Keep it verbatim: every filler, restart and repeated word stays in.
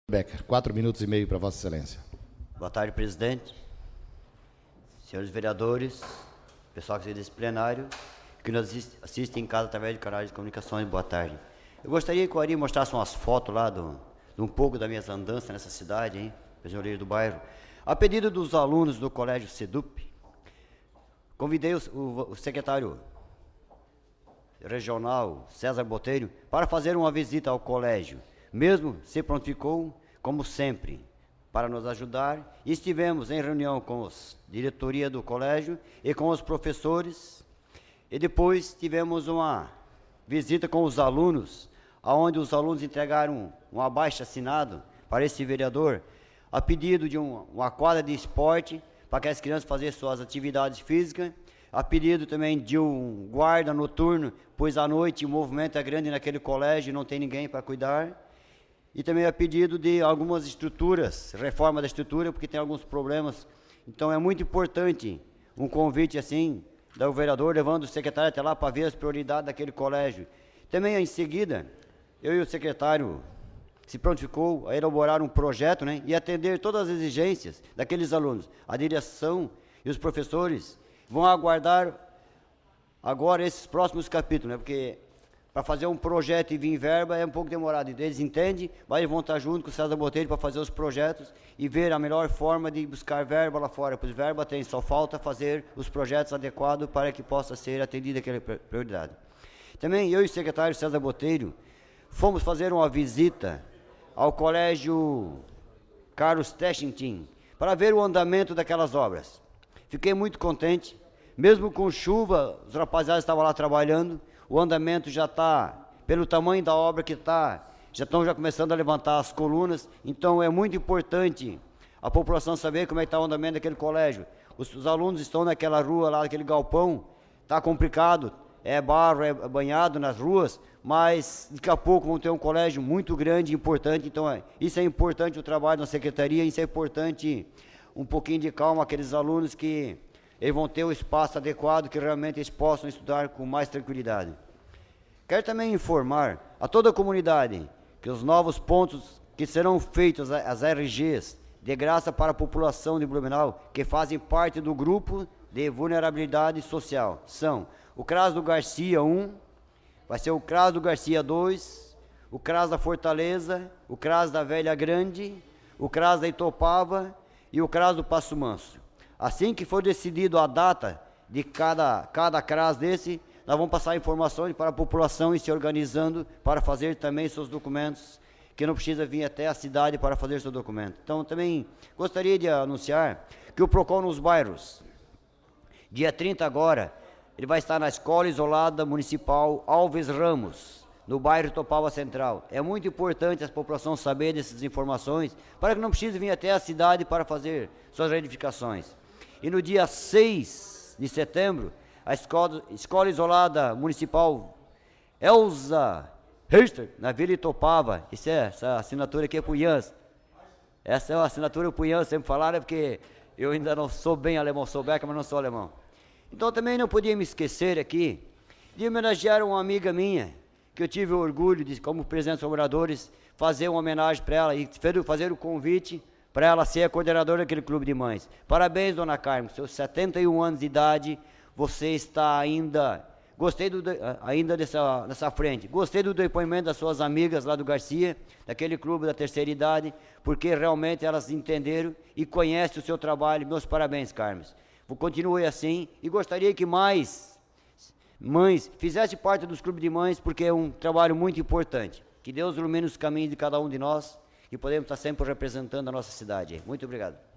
Becker, quatro minutos e meio para Vossa Excelência. Boa tarde, presidente, senhores vereadores, pessoal que está desse plenário, que nos assiste, assiste em casa através de canais de comunicações, boa tarde. Eu gostaria que o Ari mostrasse umas fotos lá do, de um pouco das minhas andanças nessa cidade, hein, prisioneiro do bairro. A pedido dos alunos do Colégio Sedup, convidei o, o, o secretário regional, César Botelho, para fazer uma visita ao colégio. Mesmo se prontificou, como sempre, para nos ajudar. E estivemos em reunião com a diretoria do colégio e com os professores. E depois tivemos uma visita com os alunos, onde os alunos entregaram um abaixo-assinado para esse vereador, a pedido de um, uma quadra de esporte, para que as crianças façam suas atividades físicas, a pedido também de um guarda noturno, pois à noite o movimento é grande naquele colégio e não tem ninguém para cuidar. E também a pedido de algumas estruturas, reforma da estrutura, porque tem alguns problemas. Então é muito importante um convite assim, do vereador, levando o secretário até lá para ver as prioridades daquele colégio. Também em seguida, eu e o secretário se prontificou a elaborar um projeto, né, e atender todas as exigências daqueles alunos. A direção e os professores vão aguardar agora esses próximos capítulos, né, porque para fazer um projeto e vir verba é um pouco demorado. Eles entendem, mas eles vão estar junto com o César Botelho para fazer os projetos e ver a melhor forma de buscar verba lá fora, pois verba tem, só falta fazer os projetos adequados para que possa ser atendida aquela prioridade. Também eu e o secretário César Botelho fomos fazer uma visita ao colégio Carlos Techintin para ver o andamento daquelas obras. Fiquei muito contente, mesmo com chuva, os rapaziadas estavam lá trabalhando, o andamento já está, pelo tamanho da obra que está, já estão já começando a levantar as colunas, então é muito importante a população saber como é que está o andamento daquele colégio. Os, os alunos estão naquela rua lá, naquele galpão, está complicado, é barro, é banhado nas ruas, mas daqui a pouco vão ter um colégio muito grande e importante, então é, isso é importante o trabalho da secretaria, isso é importante um pouquinho de calma aqueles alunos que eles vão ter o espaço adequado que realmente eles possam estudar com mais tranquilidade. Quero também informar a toda a comunidade que os novos pontos que serão feitos, as R Gs, de graça para a população de Blumenau, que fazem parte do grupo de vulnerabilidade social, são o CRAS do Garcia um, vai ser o CRAS do Garcia dois, o CRAS da Fortaleza, o CRAS da Velha Grande, o CRAS da Itopava e o CRAS do Passo Manso. Assim que for decidido a data de cada, cada CRAS desse, nós vamos passar informações para a população e se organizando para fazer também seus documentos, que não precisa vir até a cidade para fazer seu documento. Então, também gostaria de anunciar que o PROCON nos bairros, dia trinta agora, ele vai estar na Escola Isolada Municipal Alves Ramos, no bairro Topava Central. É muito importante a população saber dessas informações, para que não precise vir até a cidade para fazer suas verificações. E no dia seis de setembro, a Escola, Escola Isolada Municipal Elza Richter, na Vila Itopava, isso é, essa assinatura aqui é para o Jans. Essa é a assinatura para o Jans, sempre falaram, é porque eu ainda não sou bem alemão, sou beca, mas não sou alemão. Então também não podia me esquecer aqui de homenagear uma amiga minha, que eu tive o orgulho de, como presidente dos moradores, fazer uma homenagem para ela e fazer o convite para ela ser a coordenadora daquele clube de mães. Parabéns, dona Carmen, seus setenta e um anos de idade, você está ainda, gostei do, ainda dessa, dessa frente, gostei do depoimento das suas amigas lá do Garcia, daquele clube da terceira idade, porque realmente elas entenderam e conhecem o seu trabalho. Meus parabéns, Carmen. Continue assim e gostaria que mais mães fizessem parte dos clubes de mães, porque é um trabalho muito importante. Que Deus ilumine os caminhos de cada um de nós e podemos estar sempre representando a nossa cidade. Muito obrigado.